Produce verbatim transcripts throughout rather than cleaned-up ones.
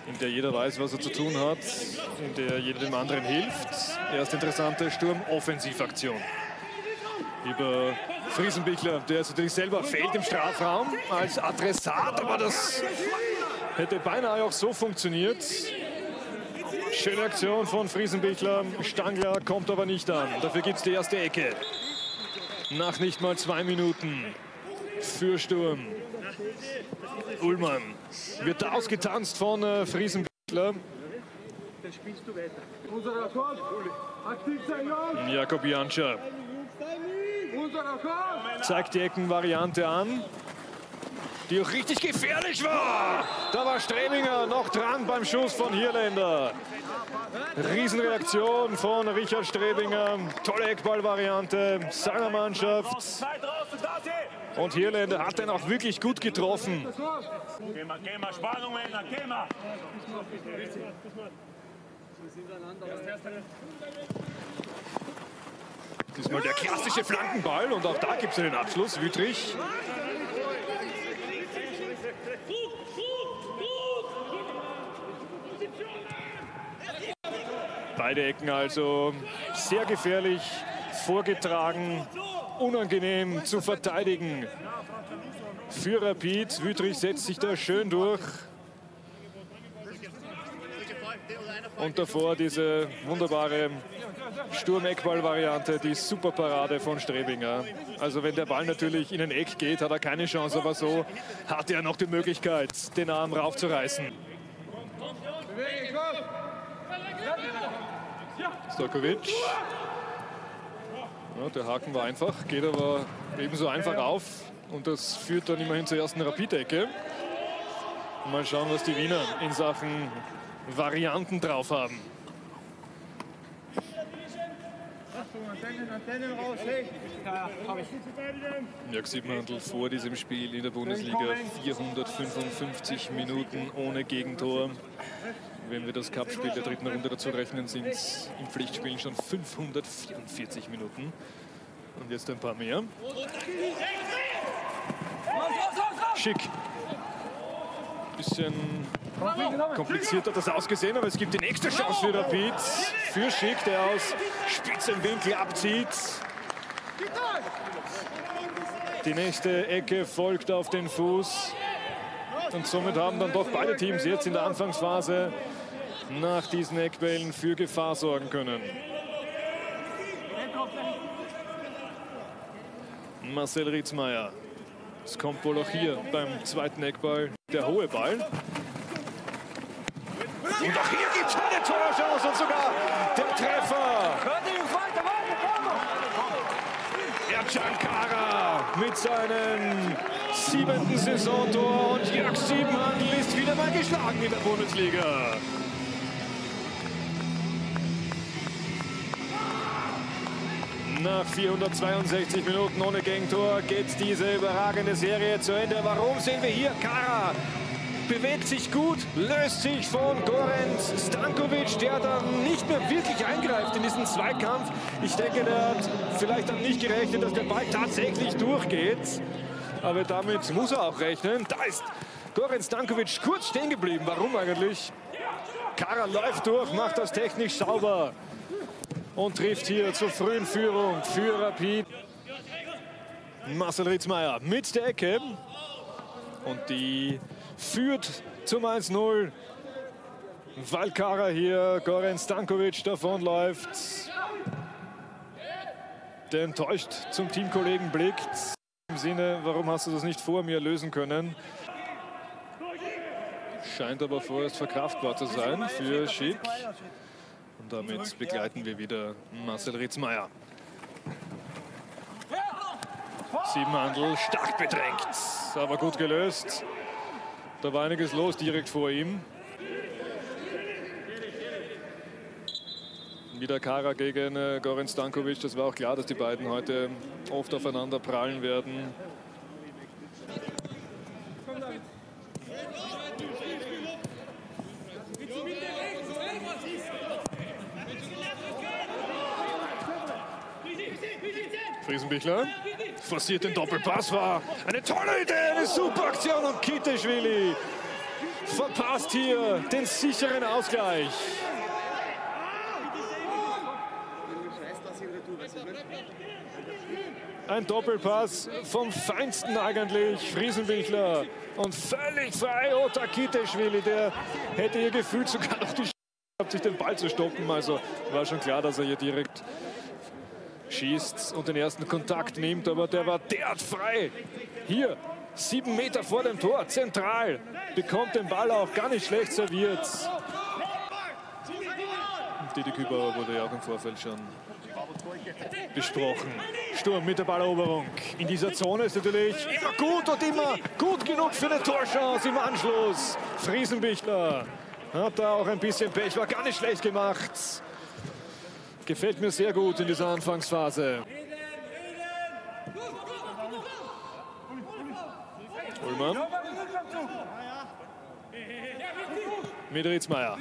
in der jeder weiß, was er zu tun hat, in der jeder dem anderen hilft. Erst interessante Sturm-Offensivaktion über Friesenbichler, der ist natürlich selber fehlt im Strafraum als Adressat, aber das hätte beinahe auch so funktioniert. Schöne Aktion von Friesenbichler. Stangler kommt aber nicht an. Dafür gibt es die erste Ecke. Nach nicht mal zwei Minuten für Sturm. Ullmann wird ausgetanzt von äh, Friesenbichler. Jakob Jančar zeigt die Eckenvariante an, die auch richtig gefährlich war. Da war Strebinger noch dran beim Schuss von Hierländer. Riesenreaktion von Richard Strebinger. Tolle Eckballvariante seiner Mannschaft. Und Hierländer hat den auch wirklich gut getroffen. Diesmal der klassische Flankenball und auch da gibt es den Abschluss. Wüthrich. Beide Ecken also sehr gefährlich vorgetragen, unangenehm zu verteidigen für Rapid. Wüthrich setzt sich da schön durch. Und davor diese wunderbare Sturm-Eckball-Variante, die Superparade von Strebinger. Also wenn der Ball natürlich in ein Eck geht, hat er keine Chance, aber so hat er noch die Möglichkeit, den Arm raufzureißen. Stojkovic. Ja, der Haken war einfach, geht aber ebenso einfach auf. Und das führt dann immerhin zur ersten Rapid-Ecke. Mal schauen, was die Wiener in Sachen Varianten drauf haben. Jörg Siebenhandel vor diesem Spiel in der Bundesliga vierhundertfünfundfünfzig Minuten ohne Gegentor. Wenn wir das Cup-Spiel der dritten Runde dazu rechnen, sind es im Pflichtspielen schon fünfhundertvierundvierzig Minuten. Und jetzt ein paar mehr. Schick. Bisschen kompliziert hat das ausgesehen, aber es gibt die nächste Chance für Rapid. Für Schick, der aus spitzem Winkel abzieht. Die nächste Ecke folgt auf den Fuß. Und somit haben dann doch beide Teams jetzt in der Anfangsphase nach diesen Eckbällen für Gefahr sorgen können. Marcel Ritzmeier. Es kommt wohl auch hier beim zweiten Eckball der hohe Ball. Und auch hier gibt es eine Torchance und sogar der Treffer. Ercan Kara mit seinem siebenten Saisontor und Jörg Siebenhandel ist wieder mal geschlagen in der Bundesliga. Nach vierhundertzweiundsechzig Minuten ohne Gegentor geht diese überragende Serie zu Ende. Warum sehen wir hier Kara? Bewegt sich gut, löst sich von Goran Stankovic, der dann nicht mehr wirklich eingreift in diesen Zweikampf. Ich denke, der hat vielleicht dann nicht gerechnet, dass der Ball tatsächlich durchgeht. Aber damit muss er auch rechnen. Da ist Goran Stankovic kurz stehen geblieben. Warum eigentlich? Kara läuft durch, macht das technisch sauber und trifft hier zur frühen Führung für Rapid. Marcel Ritzmeier mit der Ecke. Und die führt zum eins null, weil Kara hier Goran Stankovic davonläuft. Der enttäuscht zum Teamkollegen blickt. Im Sinne, warum hast du das nicht vor mir lösen können? Scheint aber vorerst verkraftbar zu sein für Schick. Und damit begleiten wir wieder Marcel Ritzmeier. Siebenhandel stark bedrängt, aber gut gelöst. Da war einiges los direkt vor ihm. Wieder Kara gegen äh, Goran Stankovic. Das war auch klar, dass die beiden heute oft aufeinander prallen werden. Friesenbichler forciert den Doppelpass, war eine tolle Idee, eine super Aktion und Kiteschwili verpasst hier den sicheren Ausgleich. Ein Doppelpass vom Feinsten eigentlich, Friesenbichler. Und völlig frei Otakiteschwili, der hätte hier gefühlt sogar noch die Chance gehabt, sich den Ball zu stoppen. Also war schon klar, dass er hier direkt schießt und den ersten Kontakt nimmt, aber der war derart frei. Hier, sieben Meter vor dem Tor, zentral, bekommt den Ball auch gar nicht schlecht serviert. Didi Kübauer wurde ja auch im Vorfeld schon besprochen. Sturm mit der Balleroberung. In dieser Zone ist natürlich immer gut und immer gut genug für eine Torchance im Anschluss. Friesenbichler hat da auch ein bisschen Pech, war gar nicht schlecht gemacht. Gefällt mir sehr gut in dieser Anfangsphase. Ullmann. Mit Ritzmeier.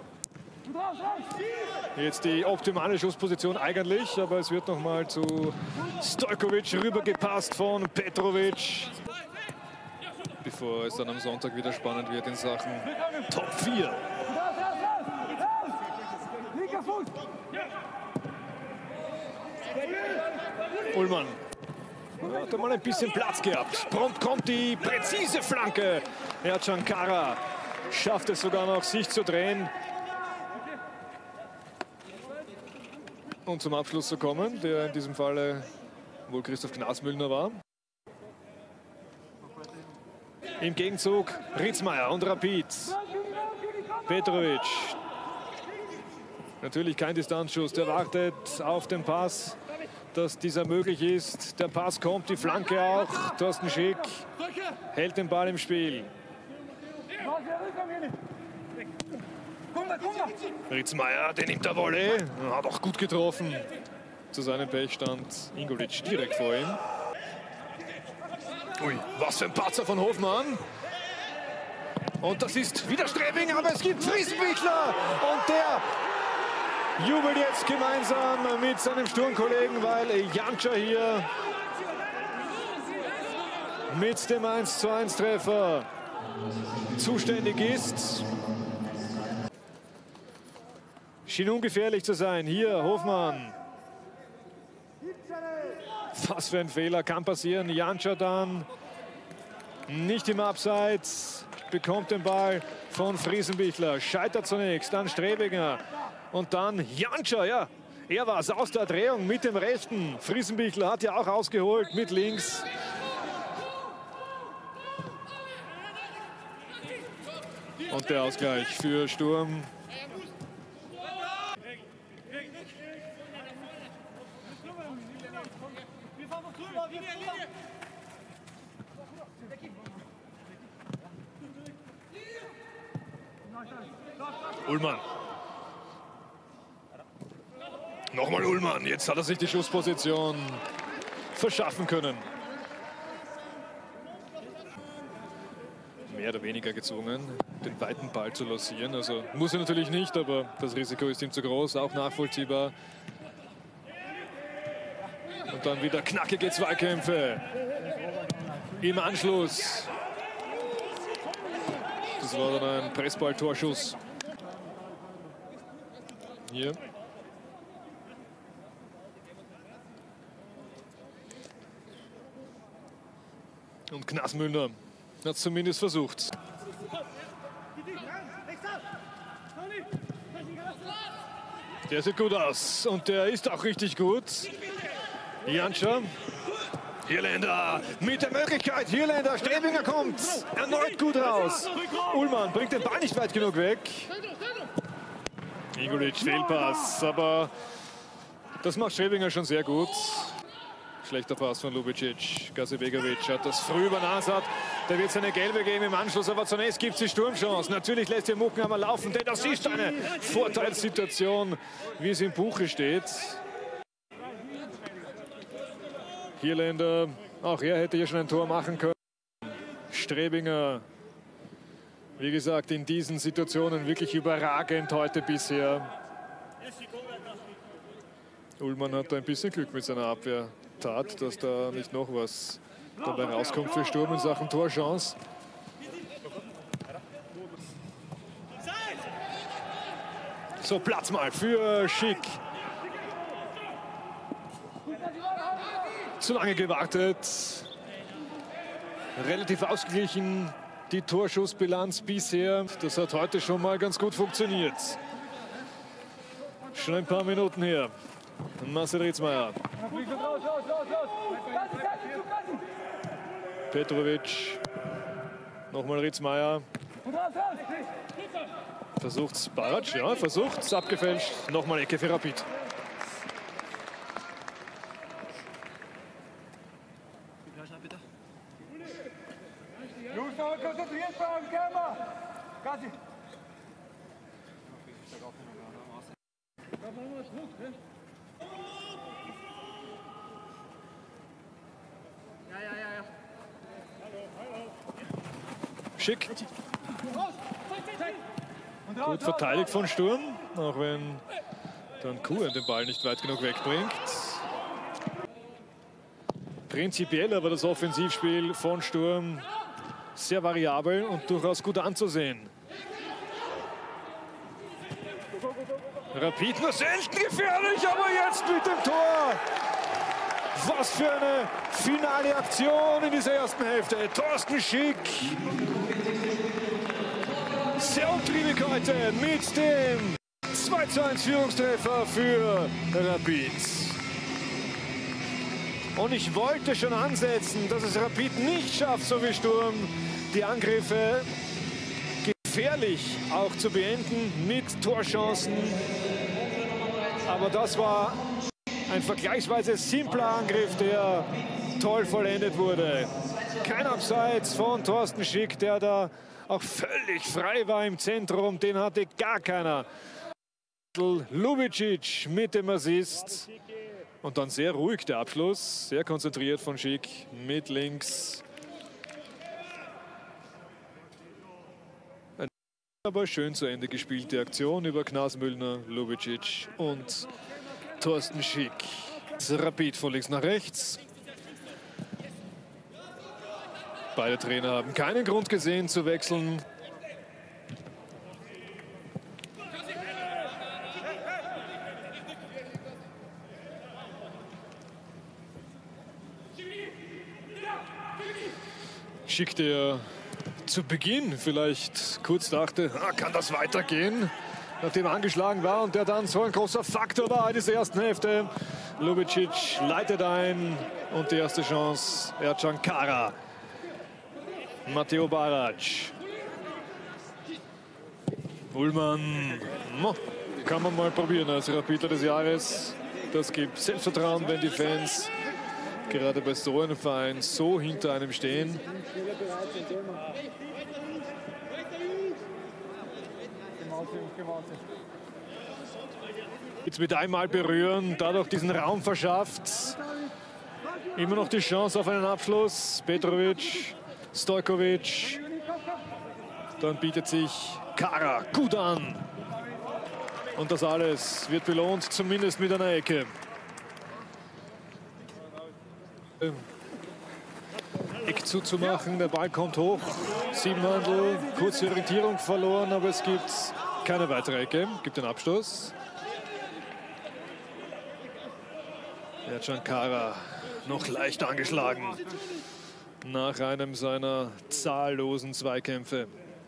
Jetzt die optimale Schussposition eigentlich, aber es wird noch mal zu Stojkovic rübergepasst von Petrovic. Bevor es dann am Sonntag wieder spannend wird in Sachen Top vier. Ullmann hat er mal ein bisschen Platz gehabt. Prompt kommt die präzise Flanke. Ercan Kara schafft es sogar noch, sich zu drehen und zum Abschluss zu kommen, der in diesem Falle wohl Christoph Knasmüllner war. Im Gegenzug Ritzmeier und Rapid. Petrovic. Natürlich kein Distanzschuss, der wartet auf den Pass, dass dieser möglich ist. Der Pass kommt, die Flanke auch. Thorsten Schick hält den Ball im Spiel. Ritzmeier, der nimmt der Volley. Hat auch gut getroffen. Zu seinem Pech stand Ingolic direkt vor ihm. Ui, was für ein Patzer von Hofmann. Und das ist wieder Strebing, aber es gibt Friesenbichler. Und der jubelt jetzt gemeinsam mit seinem Sturmkollegen, weil Janča hier mit dem eins zu eins Treffer zuständig ist. Schien ungefährlich zu sein. Hier Hofmann. Was für ein Fehler, kann passieren. Janča dann nicht im Abseits, bekommt den Ball von Friesenbichler. Scheitert zunächst, dann Strebinger und dann Janča. Ja, er war es aus der Drehung mit dem rechten. Friesenbichler hat ja auch ausgeholt mit links. Und der Ausgleich für Sturm. Ullmann. Nochmal Ullmann. Jetzt hat er sich die Schussposition verschaffen können. Mehr oder weniger gezwungen, den weiten Ball zu lancieren. Also muss er natürlich nicht, aber das Risiko ist ihm zu groß, auch nachvollziehbar. Und dann wieder knackige Zweikämpfe im Anschluss. Das war dann ein Pressball-Torschuss. Hier. Und Knasmüllner hat es zumindest versucht. Der sieht gut aus und der ist auch richtig gut. Janča. Hirländer mit der Möglichkeit. Hirländer, Strebinger kommt erneut gut raus. Ullmann bringt den Ball nicht weit genug weg. Ingolic, Fehlpass, aber das macht Strebinger schon sehr gut. Schlechter Pass von Lubicic. Gazibegovic hat das früh über Nasat. Der wird seine gelbe geben im Anschluss, aber zunächst gibt es die Sturmchance. Natürlich lässt hier Muckenhammer laufen, denn das ist eine Vorteilssituation, wie es im Buche steht. Hirländer, auch er hätte hier schon ein Tor machen können. Strebinger, wie gesagt, in diesen Situationen wirklich überragend heute bisher. Ullmann hat da ein bisschen Glück mit seiner Abwehrtat, dass da nicht noch was dabei rauskommt für Sturm in Sachen Torchance. So, Platz mal für Schick. Zu lange gewartet. Relativ ausgeglichen die Torschussbilanz bisher. Das hat heute schon mal ganz gut funktioniert. Schon ein paar Minuten her. Marcel Ritzmaier. Petrovic. Nochmal Ritzmaier. Versucht's Barac, ja, versucht's, abgefälscht. Nochmal Ecke für Rapid. Schick. Gut verteidigt von Sturm, auch wenn dann Kuhn den Ball nicht weit genug wegbringt. Prinzipiell aber das Offensivspiel von Sturm sehr variabel und durchaus gut anzusehen. Rapid nur selten gefährlich, aber jetzt mit dem Tor. Was für eine finale Aktion in dieser ersten Hälfte. Thorsten Schick. Sehr umtriebig heute mit dem zwei zu eins Führungstreffer für Rapid. Und ich wollte schon ansetzen, dass es Rapid nicht schafft, so wie Sturm, die Angriffe gefährlich auch zu beenden mit Torchancen. Aber das war ein vergleichsweise simpler Angriff, der toll vollendet wurde. Kein Abseits von Thorsten Schick, der da auch völlig frei war im Zentrum. Den hatte gar keiner. Lubicic mit dem Assist. Und dann sehr ruhig der Abschluss. Sehr konzentriert von Schick mit links. Aber schön zu Ende gespielte Aktion über Knasmüllner, Lubicic und Thorsten Schick. Rapid von links nach rechts. Beide Trainer haben keinen Grund gesehen zu wechseln. Schick, der zu Beginn vielleicht kurz dachte, ah, kann das weitergehen, nachdem er angeschlagen war und der dann so ein großer Faktor war in dieser ersten Hälfte. Lubicic leitet ein und die erste Chance, Ercan Kara. Matteo Barac. Ullmann. Kann man mal probieren als Rapidler des Jahres. Das gibt Selbstvertrauen, wenn die Fans gerade bei so einem Verein so hinter einem stehen. Jetzt mit einmal berühren, dadurch diesen Raum verschafft. Immer noch die Chance auf einen Abschluss. Petrovic, Stojkovic. Dann bietet sich Kara gut an. Und das alles wird belohnt, zumindest mit einer Ecke. Eck zuzumachen, der Ball kommt hoch. Siebenhandel, kurze Orientierung verloren, aber es gibt keine weitere Ecke. Gibt den Abstoß. Ercan Kara noch leicht angeschlagen nach einem seiner zahllosen Zweikämpfe.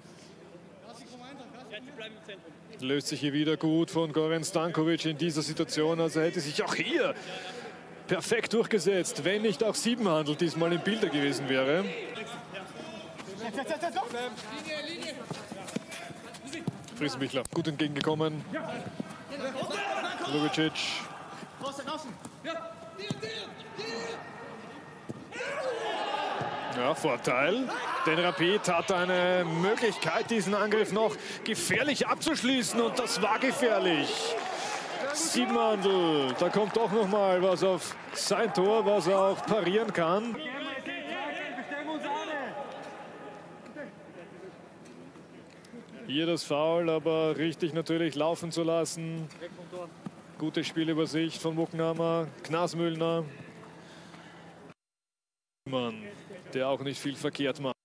Löst sich hier wieder gut von Goran Stankovic in dieser Situation. Also hätte sich auch hier perfekt durchgesetzt, wenn nicht auch Siebenhandel diesmal im Bilder gewesen wäre. Friesenbichler gut entgegengekommen. Lubicic. Ja, Vorteil. Denn Rapid hat eine Möglichkeit, diesen Angriff noch gefährlich abzuschließen. Und das war gefährlich. Siebenhandel, da kommt doch noch mal was auf sein Tor, was er auch parieren kann. Hier das Foul, aber richtig natürlich laufen zu lassen. Gute Spielübersicht von Mucknhammer, Knasmüllner. Mann, der auch nicht viel verkehrt macht.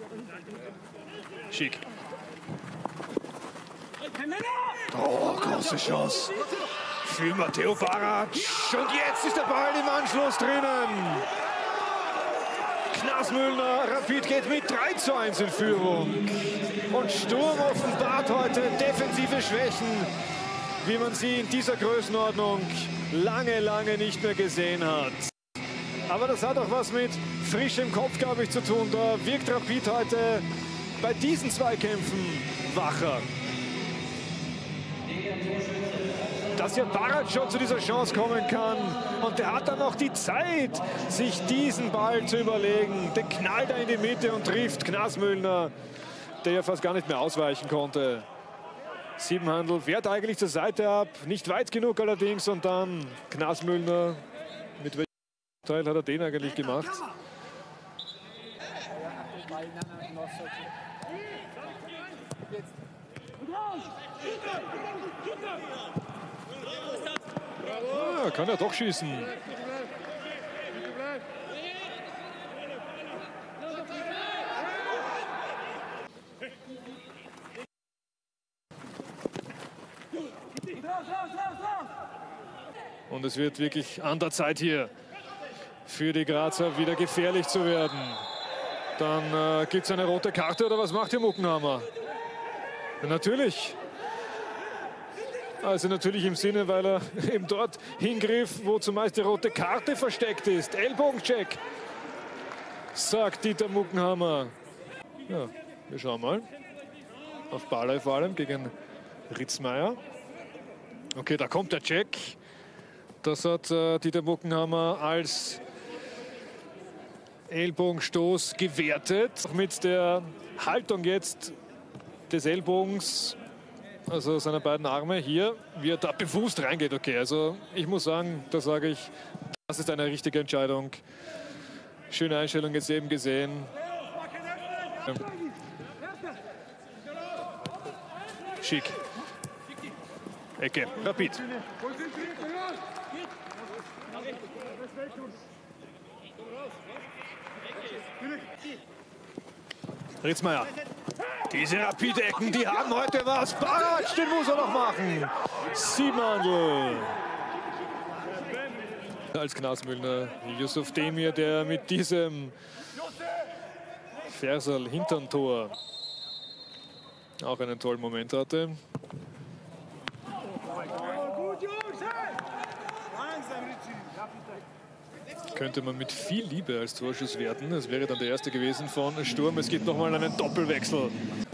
Schick. Oh, große Chance für Matteo Barac. Und jetzt ist der Ball im Anschluss drinnen. Knasmüllner, Rapid geht mit drei zu eins in Führung. Und Sturm offenbart heute defensive Schwächen, wie man sie in dieser Größenordnung lange, lange nicht mehr gesehen hat. Aber das hat auch was mit frischem Kopf, glaube ich, zu tun. Da wirkt Rapid heute bei diesen Zweikämpfen wacher. Dass ja Barac schon zu dieser Chance kommen kann. Und der hat dann noch die Zeit, sich diesen Ball zu überlegen. Den knallt er in die Mitte und trifft Knasmüllner, der ja fast gar nicht mehr ausweichen konnte. Siebenhandel wehrt eigentlich zur Seite ab, nicht weit genug allerdings. Und dann Knasmüllner, mit welchem Teil hat er den eigentlich gemacht? Ah, kann er doch schießen. Und es wird wirklich an der Zeit hier für die Grazer wieder gefährlich zu werden. Dann äh, gibt es eine rote Karte oder was macht der Muckenhammer? Ja, natürlich. Also natürlich im Sinne, weil er eben dort hingriff, wo zumeist die rote Karte versteckt ist. Ellbogencheck, sagt Dieter Muckenhammer. Ja, wir schauen mal. Auf Barley vor allem gegen Ritzmeier. Okay, da kommt der Check. Das hat äh, Dieter Muckenhammer als Ellbogenstoß gewertet. Mit der Haltung jetzt des Ellbogens, also seiner beiden Arme hier, wie er da bewusst reingeht. Okay, also ich muss sagen, da sage ich, das ist eine richtige Entscheidung. Schöne Einstellung jetzt eben gesehen. Schick. Ecke, Rapid. Ritzmeier. Diese Rapid-Ecken, die haben heute was. Barac, den muss er noch machen. Siebenhandel. Als Knasmüllner, Yusuf Demir, der mit diesem Ferserl hintern Tor auch einen tollen Moment hatte. Könnte man mit viel Liebe als Torschuss werten. Das wäre dann der erste gewesen von Sturm. Es gibt nochmal einen Doppelwechsel.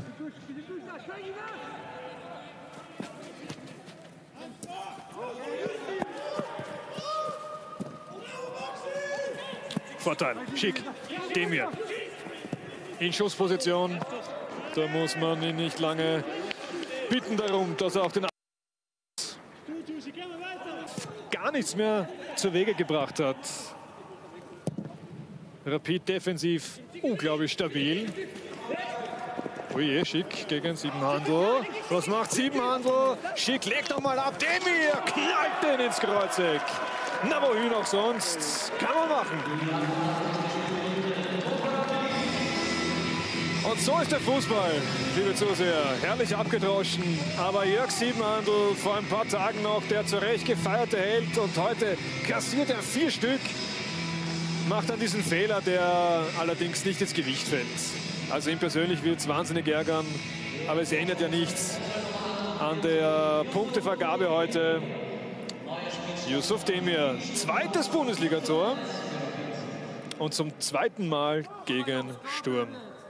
Vorteil, Schick, Demir. In Schussposition. Da muss man ihn nicht lange bitten darum, dass er auch den gar nichts mehr zur Wege gebracht hat. Rapid defensiv unglaublich stabil. Oje, Schick gegen Siebenhandel. Was macht Siebenhandel? Schick legt nochmal ab. Demir knallt den ins Kreuzeck. Na, wohin auch sonst? Kann man machen. Und so ist der Fußball, liebe Zuseher. Herrlich abgedroschen. Aber Jörg Siebenhandel vor ein paar Tagen noch der zu Recht gefeierte Held. Und heute kassiert er vier Stück. Macht dann diesen Fehler, der allerdings nicht ins Gewicht fällt. Also ihm persönlich wird es wahnsinnig ärgern. Aber es ändert ja nichts an der Punktevergabe heute. Yusuf Demir, zweites Bundesligator. Und zum zweiten Mal gegen Sturm.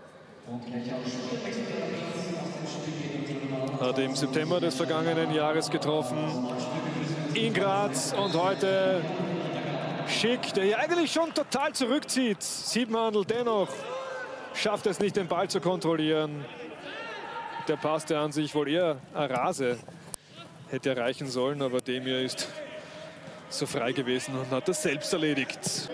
Hat im September des vergangenen Jahres getroffen in Graz und heute Schick, der hier eigentlich schon total zurückzieht. Siebenhandel dennoch schafft es nicht, den Ball zu kontrollieren. Der Pass, der an sich wohl eher Arase hätte erreichen sollen, aber Demir ist so frei gewesen und hat das selbst erledigt.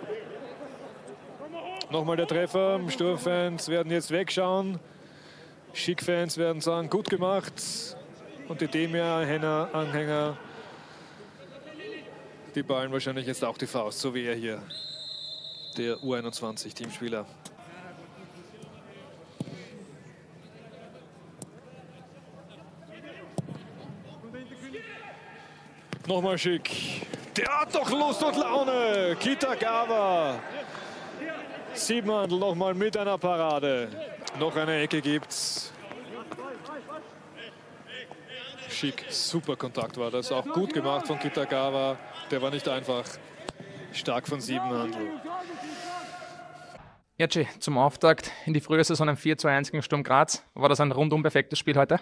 Nochmal der Treffer. Sturmfans werden jetzt wegschauen. Schick-Fans werden sagen, gut gemacht. Und die Demir-Anhänger, die ballen wahrscheinlich jetzt auch die Faust, so wie er hier, der U einundzwanzig-Teamspieler. Nochmal Schick. Der hat doch Lust und Laune. Kitagawa. Siebenhandel nochmal mit einer Parade. Noch eine Ecke gibt's. Schick, super Kontakt war das. Auch gut gemacht von Kitagawa. Der war nicht einfach. Stark von Siebenhandel. Erci, zum Auftakt in die frühe Saison ein vier zu eins gegen Sturm Graz. War das ein rundum perfektes Spiel heute?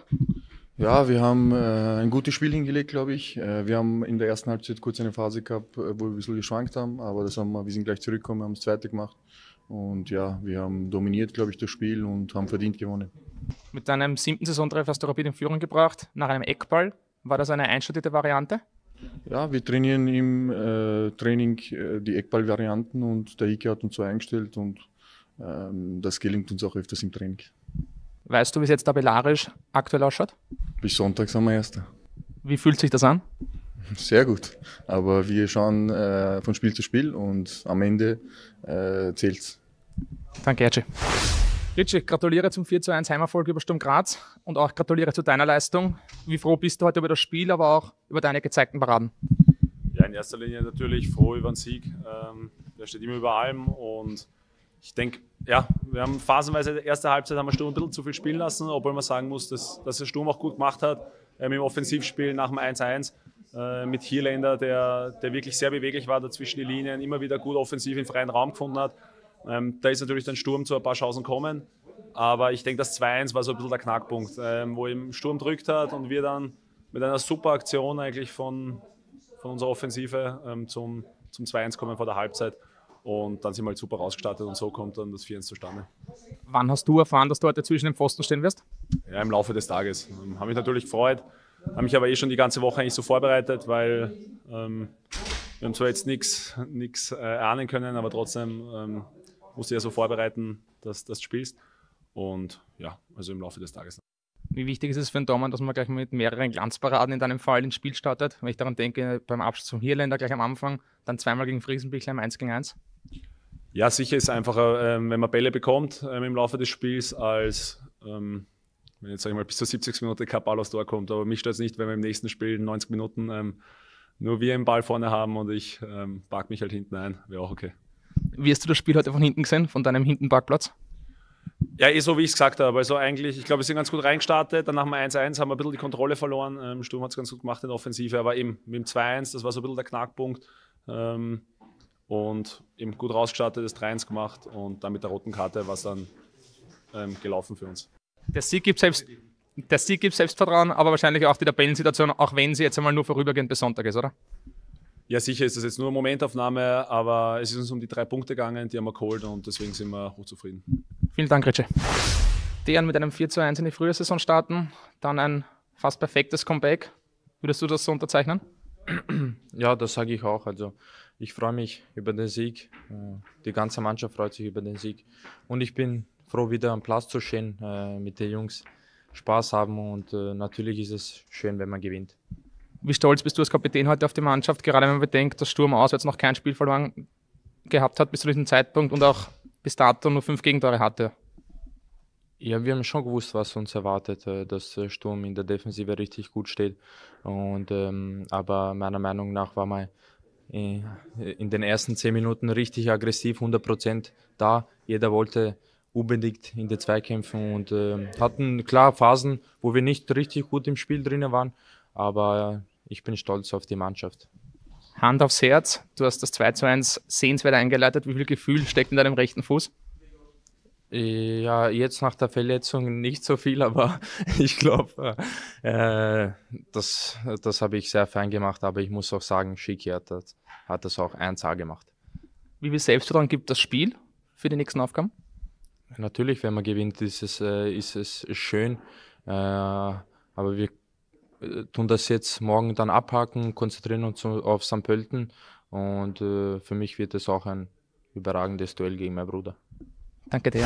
Ja, wir haben äh, ein gutes Spiel hingelegt, glaube ich. Äh, wir haben in der ersten Halbzeit kurz eine Phase gehabt, wo wir ein bisschen geschwankt haben, aber das haben wir, wir sind gleich zurückgekommen, haben das zweite gemacht. Und ja, wir haben dominiert, glaube ich, das Spiel und haben verdient gewonnen. Mit deinem siebten Saisontreffer hast du Rapid in Führung gebracht, nach einem Eckball. War das eine einstudierte Variante? Ja, wir trainieren im äh, Training äh, die Eckball-Varianten und der Ike hat uns so eingestellt und ähm, das gelingt uns auch öfters im Training. Weißt du, wie es jetzt tabellarisch aktuell ausschaut? Bis Sonntag sind wir Erster. Wie fühlt sich das an? Sehr gut, aber wir schauen äh, von Spiel zu Spiel und am Ende äh, zählt's. Danke, Erci. Richie, gratuliere zum vier zu eins Heimerfolg über Sturm Graz und auch gratuliere zu deiner Leistung. Wie froh bist du heute über das Spiel, aber auch über deine gezeigten Paraden? Ja, in erster Linie natürlich froh über den Sieg. Ähm, der steht immer über allem und ich denke, ja, wir haben phasenweise, die erste Halbzeit haben wir Sturm ein bisschen zu viel spielen lassen, obwohl man sagen muss, dass, dass der Sturm auch gut gemacht hat ähm, im Offensivspiel nach dem eins eins äh, mit Hierländer, der, der wirklich sehr beweglich war dazwischen die Linien, immer wieder gut offensiv im freien Raum gefunden hat. Ähm, da ist natürlich dann Sturm zu ein paar Chancen kommen, aber ich denke, das zwei eins war so ein bisschen der Knackpunkt, ähm, wo ihm Sturm drückt hat und wir dann mit einer super Aktion eigentlich von, von unserer Offensive ähm, zum, zum zwei eins kommen vor der Halbzeit und dann sind wir halt super rausgestartet und so kommt dann das vier eins zustande. Wann hast du erfahren, dass du heute zwischen den Pfosten stehen wirst? Ja, im Laufe des Tages. Ähm, habe mich natürlich gefreut, habe mich aber eh schon die ganze Woche eigentlich so vorbereitet, weil ähm, wir haben zwar jetzt nichts äh, erahnen können, aber trotzdem ähm, musst du ja so vorbereiten, dass, dass du spielst. Und ja, also im Laufe des Tages. Wie wichtig ist es für den Tormann, dass man gleich mit mehreren Glanzparaden in deinem Fall ins Spiel startet? Wenn ich daran denke, beim Abschluss zum Hirländer gleich am Anfang, dann zweimal gegen Friesenbichler im eins gegen eins. Ja, sicher ist es einfacher, ähm, wenn man Bälle bekommt ähm, im Laufe des Spiels, als ähm, wenn jetzt sag ich mal, bis zur siebzigsten Minute kein Ball aufs Tor kommt. Aber mich stört es nicht, wenn wir im nächsten Spiel neunzig Minuten ähm, nur wir den Ball vorne haben und ich ähm, park mich halt hinten ein. Wäre auch okay. Wie hast du das Spiel heute von hinten gesehen, von deinem Hintenparkplatz? Ja, eh so wie ich es gesagt habe. Also eigentlich, ich glaube, wir sind ganz gut reingestartet. Dann nach dem eins eins haben wir ein bisschen die Kontrolle verloren. Ähm, Sturm hat es ganz gut gemacht in der Offensive, aber eben mit dem zwei eins, das war so ein bisschen der Knackpunkt. Ähm, und eben gut rausgestartet, das drei eins gemacht und dann mit der roten Karte war es dann ähm, gelaufen für uns. Der Sieg gibt selbst, der Sieg gibt Selbstvertrauen, aber wahrscheinlich auch die Tabellensituation, auch wenn sie jetzt einmal nur vorübergehend bis Sonntag ist, oder? Ja, sicher ist das jetzt nur eine Momentaufnahme, aber es ist uns um die drei Punkte gegangen, die haben wir geholt und deswegen sind wir hochzufrieden. Vielen Dank, Richie. Deren mit einem vier zu eins in die frühe Saison starten, dann ein fast perfektes Comeback. Würdest du das so unterzeichnen? Ja, das sage ich auch. Also ich freue mich über den Sieg. Die ganze Mannschaft freut sich über den Sieg. Und ich bin froh, wieder am Platz zu stehen, mit den Jungs Spaß haben und natürlich ist es schön, wenn man gewinnt. Wie stolz bist du als Kapitän heute auf die Mannschaft, gerade wenn man bedenkt, dass Sturm auswärts noch kein Spiel verloren gehabt hat bis zu diesem Zeitpunkt und auch bis dato nur fünf Gegentore hatte? Ja, wir haben schon gewusst, was uns erwartet, dass Sturm in der Defensive richtig gut steht. Und, ähm, aber meiner Meinung nach war man in den ersten zehn Minuten richtig aggressiv, hundert Prozent da. Jeder wollte unbedingt in die Zweikämpfe und äh, hatten klar Phasen, wo wir nicht richtig gut im Spiel drin waren. Aber ich bin stolz auf die Mannschaft. Hand aufs Herz, du hast das zwei zu eins sehenswert eingeleitet. Wie viel Gefühl steckt in deinem rechten Fuß? Ja, jetzt nach der Verletzung nicht so viel, aber ich glaube, äh, das, das habe ich sehr fein gemacht. Aber ich muss auch sagen, Schicki hat das, hat das auch eins A gemacht. Wie viel Selbstvertrauen gibt das Spiel für die nächsten Aufgaben? Natürlich, wenn man gewinnt, ist es, äh, ist es schön. Äh, aber wir tun das jetzt morgen dann abhaken, konzentrieren uns auf Sankt Pölten und äh, für mich wird es auch ein überragendes Duell gegen meinen Bruder. Danke dir.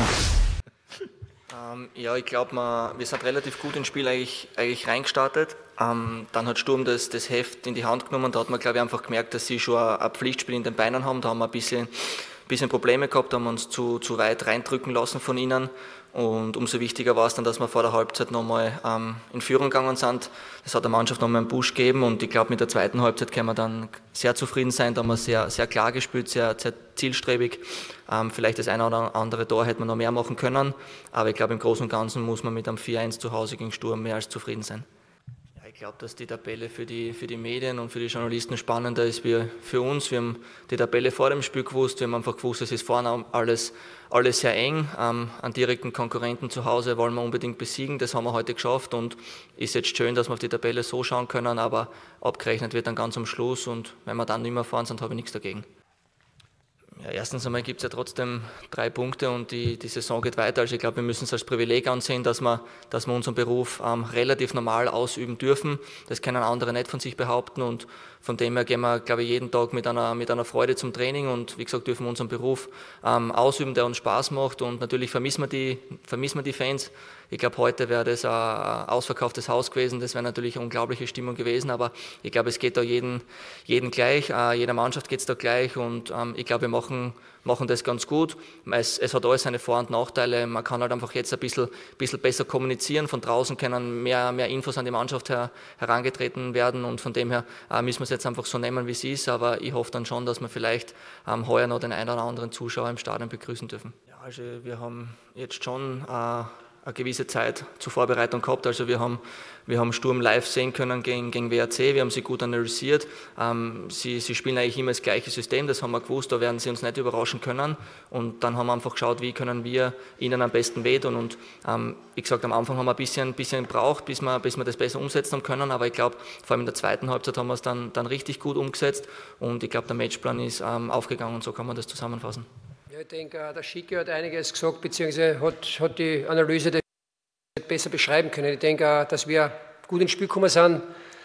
Ähm, ja, ich glaube, wir sind relativ gut ins Spiel eigentlich, eigentlich reingestartet. Ähm, dann hat Sturm das, das Heft in die Hand genommen. Da hat man, glaube ich, einfach gemerkt, dass sie schon ein Pflichtspiel in den Beinen haben. Da haben wir ein bisschen bisschen Probleme gehabt, haben uns zu, zu weit reindrücken lassen von ihnen. Und umso wichtiger war es dann, dass wir vor der Halbzeit nochmal ähm, in Führung gegangen sind. Das hat der Mannschaft nochmal einen Push gegeben und ich glaube, mit der zweiten Halbzeit können wir dann sehr zufrieden sein. Da haben wir sehr, sehr klar gespielt, sehr, sehr zielstrebig. Ähm, vielleicht das eine oder andere Tor hätte man noch mehr machen können, aber ich glaube, im Großen und Ganzen muss man mit einem vier eins zu Hause gegen Sturm mehr als zufrieden sein. Ich glaube, dass die Tabelle für die, für die Medien und für die Journalisten spannender ist wie für uns. Wir haben die Tabelle vor dem Spiel gewusst, wir haben einfach gewusst, es ist vorne alles, alles sehr eng. Ähm, einen direkten Konkurrenten zu Hause wollen wir unbedingt besiegen, das haben wir heute geschafft und ist jetzt schön, dass wir auf die Tabelle so schauen können, aber abgerechnet wird dann ganz am Schluss und wenn wir dann nicht mehr fahren sind, habe ich nichts dagegen. Ja, erstens einmal gibt es ja trotzdem drei Punkte und die, die Saison geht weiter. Also ich glaube, wir müssen es als Privileg ansehen, dass wir, dass wir unseren Beruf ähm, relativ normal ausüben dürfen. Das können andere nicht von sich behaupten und von dem her gehen wir, glaube ich, jeden Tag mit einer, mit einer Freude zum Training und wie gesagt, dürfen wir unseren Beruf ähm, ausüben, der uns Spaß macht und natürlich vermissen wir die, vermissen wir die Fans. Ich glaube, heute wäre das ein ausverkauftes Haus gewesen, das wäre natürlich eine unglaubliche Stimmung gewesen, aber ich glaube, es geht da jeden, jeden gleich, äh, jeder Mannschaft geht es da gleich und ähm, ich glaube, wir machen, machen das ganz gut. Es, es hat alles seine Vor- und Nachteile, man kann halt einfach jetzt ein bisschen, bisschen besser kommunizieren, von draußen können mehr, mehr Infos an die Mannschaft her, herangetreten werden und von dem her äh, müssen wir es jetzt einfach so nehmen, wie es ist, aber ich hoffe dann schon, dass wir vielleicht ähm, heuer noch den einen oder anderen Zuschauer im Stadion begrüßen dürfen. Ja, also wir haben jetzt schon äh, eine gewisse Zeit zur Vorbereitung gehabt. Also wir haben, wir haben Sturm live sehen können gegen, gegen W R C, wir haben sie gut analysiert. Ähm, sie, sie spielen eigentlich immer das gleiche System, das haben wir gewusst, da werden sie uns nicht überraschen können. Und dann haben wir einfach geschaut, wie können wir ihnen am besten wehtun. Und ähm, wie gesagt, am Anfang haben wir ein bisschen, bisschen gebraucht, bis wir, bis wir das besser umsetzen haben können. Aber ich glaube, vor allem in der zweiten Halbzeit haben wir es dann, dann richtig gut umgesetzt. Und ich glaube, der Matchplan ist ähm, aufgegangen und so kann man das zusammenfassen. Ja, ich denke, der Schicki hat einiges gesagt, beziehungsweise hat, hat die Analyse das besser beschreiben können. Ich denke, dass wir gut ins Spiel gekommen sind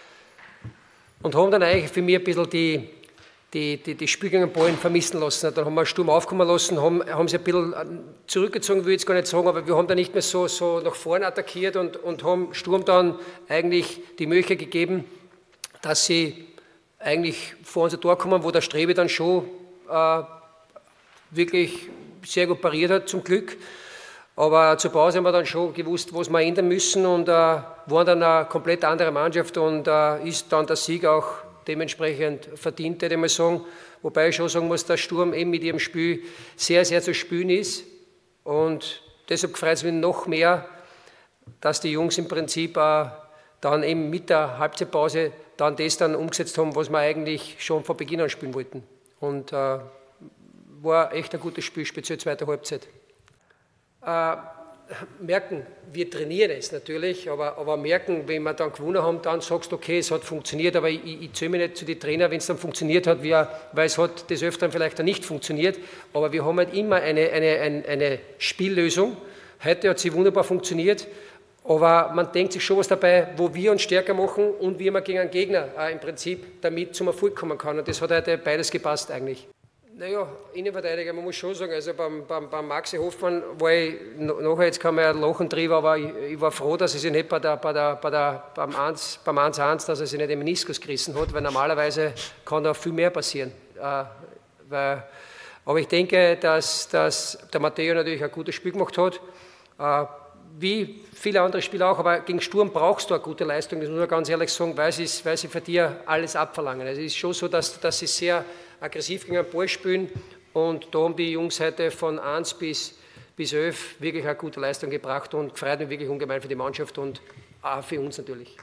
und haben dann eigentlich für mich ein bisschen die, die, die, die Spielgänge am Ball vermissen lassen. Dann haben wir einen Sturm aufkommen lassen, haben, haben sie ein bisschen zurückgezogen, will ich jetzt gar nicht sagen, aber wir haben dann nicht mehr so, so nach vorne attackiert und, und haben Sturm dann eigentlich die Möglichkeit gegeben, dass sie eigentlich vor unser Tor kommen, wo der Strebe dann schon äh, wirklich sehr gut pariert hat, zum Glück. Aber zur Pause haben wir dann schon gewusst, was wir ändern müssen und äh, waren dann eine komplett andere Mannschaft und äh, ist dann der Sieg auch dementsprechend verdient, würde ich mal sagen. Wobei ich schon sagen muss, dass Sturm eben mit ihrem Spiel sehr, sehr zu spielen ist und deshalb freut es mich noch mehr, dass die Jungs im Prinzip äh, dann eben mit der Halbzeitpause dann das dann umgesetzt haben, was wir eigentlich schon von Beginn an spielen wollten. Und äh, war echt ein gutes Spiel, speziell zweite Halbzeit. Äh, merken, wir trainieren es natürlich, aber, aber merken, wenn wir dann gewonnen haben, dann sagst du, okay, es hat funktioniert, aber ich, ich zähle mich nicht zu den Trainern, wenn es dann funktioniert hat, wir, weil es hat des Öfteren vielleicht dann nicht funktioniert, aber wir haben halt immer eine, eine, eine, eine Spiellösung. Heute hat sie wunderbar funktioniert, aber man denkt sich schon was dabei, wo wir uns stärker machen und wie man gegen einen Gegner äh, im Prinzip damit zum Erfolg kommen kann und das hat heute beides gepasst eigentlich. Naja, Innenverteidiger, man muss schon sagen, also beim, beim, beim Maxi Hoffmann war ich, nachher jetzt kann man ja lachen drüber, aber ich, ich war froh, dass er sich nicht bei der, bei der, bei der, beim eins eins, dass er sich nicht den Meniskus gerissen hat, weil normalerweise kann da viel mehr passieren. Äh, weil, aber ich denke, dass, dass der Matteo natürlich ein gutes Spiel gemacht hat, äh, wie viele andere Spieler auch, aber gegen Sturm brauchst du eine gute Leistung, das muss man ganz ehrlich sagen, weil sie, weil sie für dir alles abverlangen. Also es ist schon so, dass, dass sie sehr aggressiv gegen den Ball spielen und da haben die Jungs heute von eins bis, bis elf wirklich eine gute Leistung gebracht und freut mich wirklich ungemein für die Mannschaft und auch für uns natürlich.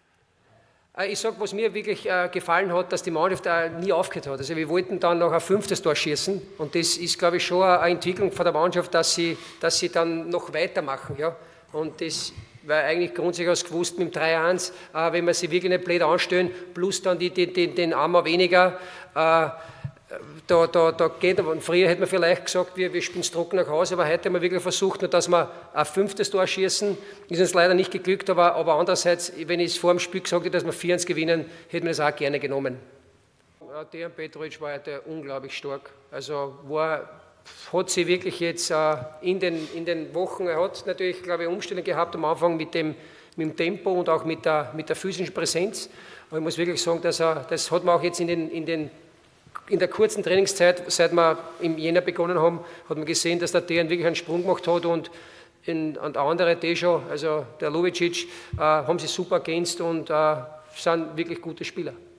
Ich sage, was mir wirklich gefallen hat, dass die Mannschaft nie aufgehört hat. Also wir wollten dann noch ein fünftes Tor schießen und das ist, glaube ich, schon eine Entwicklung von der Mannschaft, dass sie, dass sie dann noch weitermachen. Ja? Und das war eigentlich grundsätzlich aus gewusst mit dem drei eins, äh, wenn wir sie wirklich nicht blöd anstellen, plus dann die, die, die, den Armer weniger, äh, da, da, da geht, und früher hätte man vielleicht gesagt, wir, wir spielen es trocken nach Hause, aber heute haben wir wirklich versucht, nur dass wir ein fünftes Tor schießen, ist uns leider nicht geglückt, aber, aber andererseits, wenn ich es vor dem Spiel gesagt hätte, dass wir vier eins gewinnen, hätten wir das auch gerne genommen. Ja, Dejan Petrovic war heute unglaublich stark, also war, hat sie wirklich jetzt äh, in, den, in den Wochen, er hat natürlich, glaube ich, Umstellung gehabt am Anfang mit dem, mit dem Tempo und auch mit der, mit der physischen Präsenz, aber ich muss wirklich sagen, dass er, das hat man auch jetzt in den, in den in der kurzen Trainingszeit, seit wir im Jänner begonnen haben, hat man gesehen, dass der Dejan wirklich einen Sprung gemacht hat und, in, und andere Dejo, also der Lovicic, äh, haben sie super ergänzt und äh, sind wirklich gute Spieler.